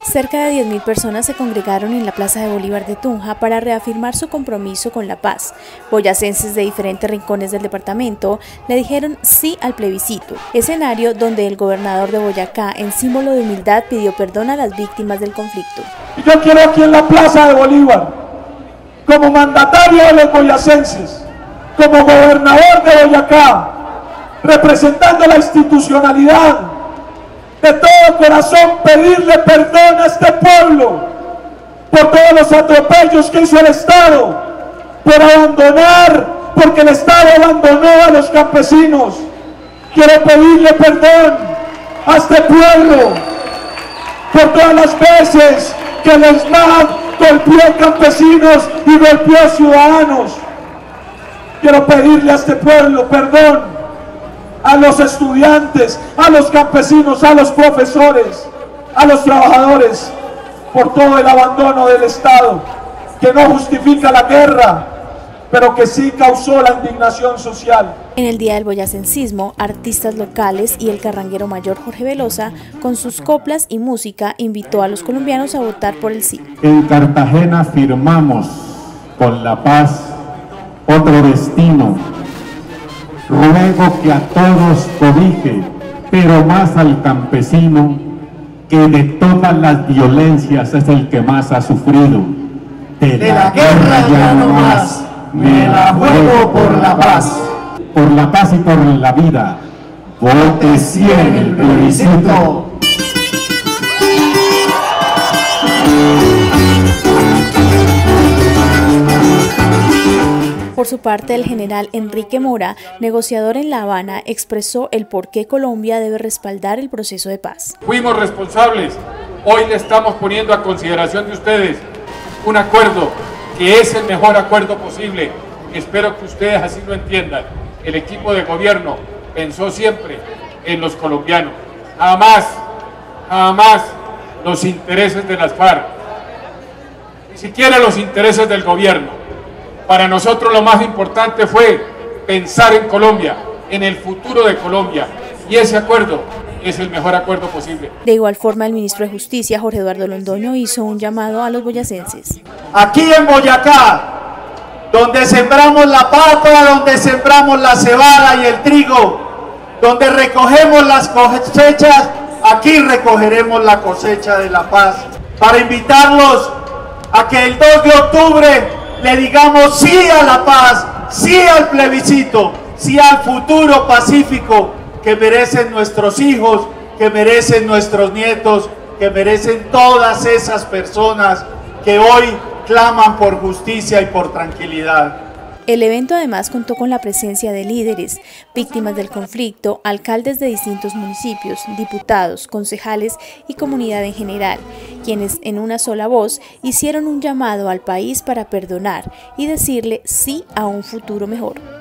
Cerca de 10.000 personas se congregaron en la Plaza de Bolívar de Tunja para reafirmar su compromiso con la paz. Boyacenses de diferentes rincones del departamento le dijeron sí al plebiscito, escenario donde el gobernador de Boyacá, en símbolo de humildad, pidió perdón a las víctimas del conflicto. Yo quiero aquí en la Plaza de Bolívar, como mandatario de los boyacenses, como gobernador de Boyacá, representando la institucionalidad, de todo corazón pedirle perdón a este pueblo por todos los atropellos que hizo el Estado, por abandonar, porque el Estado abandonó a los campesinos. Quiero pedirle perdón a este pueblo por todas las veces que el ESMAD golpeó a campesinos y golpeó a ciudadanos. Quiero pedirle a este pueblo perdón, a los estudiantes, a los campesinos, a los profesores, a los trabajadores, por todo el abandono del Estado, que no justifica la guerra, pero que sí causó la indignación social. En el Día del Boyacencismo, artistas locales y el carranguero mayor Jorge Velosa, con sus coplas y música, invitó a los colombianos a votar por el sí. En Cartagena firmamos con la paz otro destino. Ruego que a todos cobije, pero más al campesino, que de todas las violencias es el que más ha sufrido. De la guerra ya no más, me la juego por la paz. Por la paz y por la vida, vote sí en el plebiscito. Por su parte, el general Enrique Mora, negociador en La Habana, expresó el por qué Colombia debe respaldar el proceso de paz. Fuimos responsables, hoy le estamos poniendo a consideración de ustedes un acuerdo que es el mejor acuerdo posible. Espero que ustedes así lo entiendan. El equipo de gobierno pensó siempre en los colombianos, jamás los intereses de las FARC, ni siquiera los intereses del gobierno. Para nosotros lo más importante fue pensar en Colombia, en el futuro de Colombia, y ese acuerdo es el mejor acuerdo posible. De igual forma, el ministro de Justicia, Jorge Eduardo Londoño, hizo un llamado a los boyacenses. Aquí en Boyacá, donde sembramos la papa, donde sembramos la cebada y el trigo, donde recogemos las cosechas, aquí recogeremos la cosecha de la paz. Para invitarlos a que el 2 de octubre le digamos sí a la paz, sí al plebiscito, sí al futuro pacífico que merecen nuestros hijos, que merecen nuestros nietos, que merecen todas esas personas que hoy claman por justicia y por tranquilidad. El evento además contó con la presencia de líderes, víctimas del conflicto, alcaldes de distintos municipios, diputados, concejales y comunidad en general, quienes en una sola voz hicieron un llamado al país para perdonar y decirle sí a un futuro mejor.